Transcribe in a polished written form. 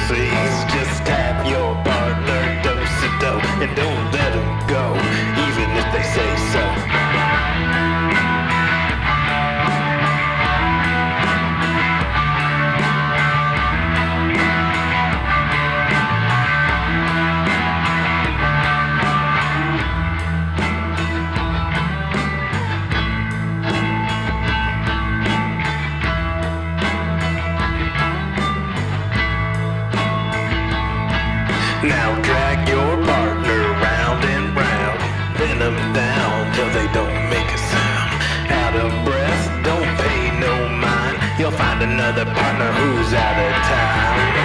doses. Just tap your partner, dose-a-do, and don't let them go, even if they say so. Now drag your partner round and round, pin them down till they don't make a sound. Out of breath, don't pay no mind, you'll find another partner who's out of time.